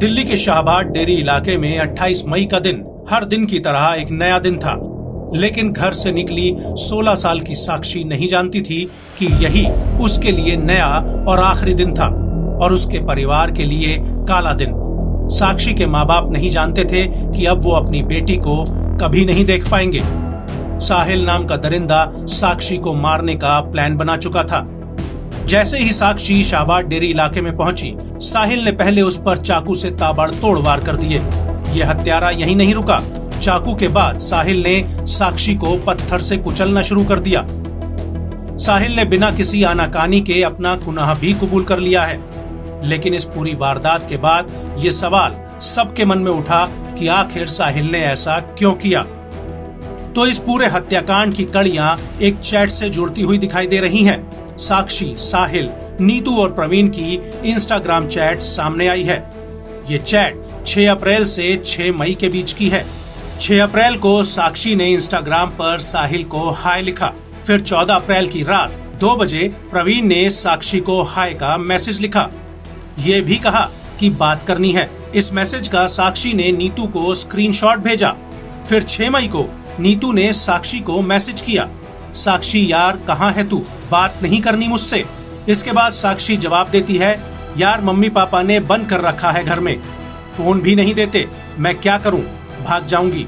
दिल्ली के शाहबाद डेरी इलाके में 28 मई का दिन हर दिन की तरह एक नया दिन था। लेकिन घर से निकली 16 साल की साक्षी नहीं जानती थी कि यही उसके लिए नया और आखिरी दिन था और उसके परिवार के लिए काला दिन। साक्षी के माँ बाप नहीं जानते थे कि अब वो अपनी बेटी को कभी नहीं देख पाएंगे। साहिल नाम का दरिंदा साक्षी को मारने का प्लान बना चुका था। जैसे ही साक्षी शाहबाद डेरी इलाके में पहुंची, साहिल ने पहले उस पर चाकू से ताबड़तोड़ वार कर दिए। ये हत्यारा यहीं नहीं रुका। चाकू के बाद साहिल ने साक्षी को पत्थर से कुचलना शुरू कर दिया। साहिल ने बिना किसी आनाकानी के अपना गुनाह भी कबूल कर लिया है। लेकिन इस पूरी वारदात के बाद ये सवाल सबके मन में उठा कि आखिर साहिल ने ऐसा क्यों किया। तो इस पूरे हत्याकांड की कड़ियां एक चैट से जुड़ती हुई दिखाई दे रही हैं। साक्षी, साहिल, नीतू और प्रवीण की इंस्टाग्राम चैट सामने आई है। ये चैट 6 अप्रैल से 6 मई के बीच की है। 6 अप्रैल को साक्षी ने इंस्टाग्राम पर साहिल को हाय लिखा। फिर 14 अप्रैल की रात 2 बजे प्रवीण ने साक्षी को हाय का मैसेज लिखा। ये भी कहा कि बात करनी है। इस मैसेज का साक्षी ने नीतू को स्क्रीनशॉट भेजा। फिर 6 मई को नीतू ने साक्षी को मैसेज किया, साक्षी यार कहाँ है तू, बात नहीं करनी मुझसे। इसके बाद साक्षी जवाब देती है, यार मम्मी पापा ने बंद कर रखा है घर में, फोन भी नहीं देते, मैं क्या करूं, भाग जाऊंगी।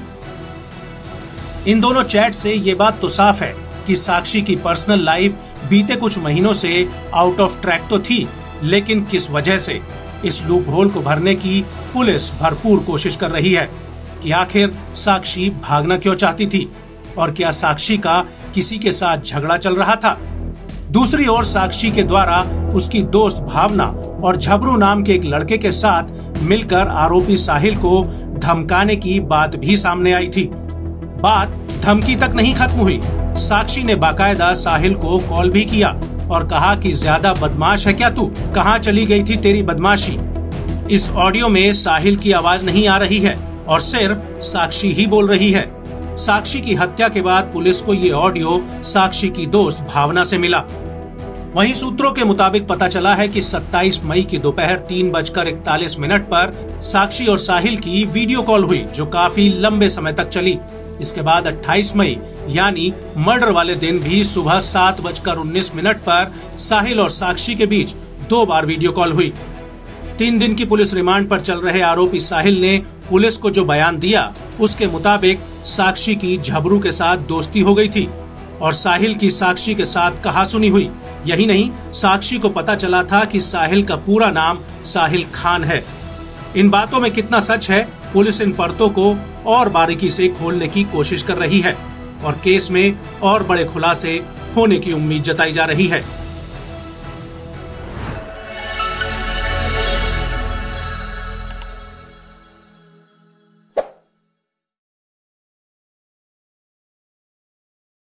इन दोनों चैट से ये बात तो साफ है कि साक्षी की पर्सनल लाइफ बीते कुछ महीनों से आउट ऑफ ट्रैक तो थी, लेकिन किस वजह से, इस लूप होल को भरने की पुलिस भरपूर कोशिश कर रही है कि आखिर साक्षी भागना क्यों चाहती थी और क्या साक्षी का किसी के साथ झगड़ा चल रहा था। दूसरी ओर साक्षी के द्वारा उसकी दोस्त भावना और झबरू नाम के एक लड़के के साथ मिलकर आरोपी साहिल को धमकाने की बात भी सामने आई थी। बात धमकी तक नहीं खत्म हुई। साक्षी ने बाकायदा साहिल को कॉल भी किया और कहा कि ज्यादा बदमाश है क्या तू, कहाँ चली गई थी तेरी बदमाशी। इस ऑडियो में साहिल की आवाज नहीं आ रही है और सिर्फ साक्षी ही बोल रही है। साक्षी की हत्या के बाद पुलिस को ये ऑडियो साक्षी की दोस्त भावना से मिला। वहीं सूत्रों के मुताबिक पता चला है कि 27 मई की दोपहर 3:41 पर साक्षी और साहिल की वीडियो कॉल हुई, जो काफी लंबे समय तक चली। इसके बाद 28 मई यानी मर्डर वाले दिन भी सुबह 7:19 पर साहिल और साक्षी के बीच 2 बार वीडियो कॉल हुई। 3 दिन की पुलिस रिमांड पर चल रहे आरोपी साहिल ने पुलिस को जो बयान दिया, उसके मुताबिक साक्षी की झबरू के साथ दोस्ती हो गई थी और साहिल की साक्षी के साथ कहासुनी हुई। यही नहीं, साक्षी को पता चला था कि साहिल का पूरा नाम साहिल खान है। इन बातों में कितना सच है, पुलिस इन परतों को और बारीकी से खोलने की कोशिश कर रही है और केस में और बड़े खुलासे होने की उम्मीद जताई जा रही है।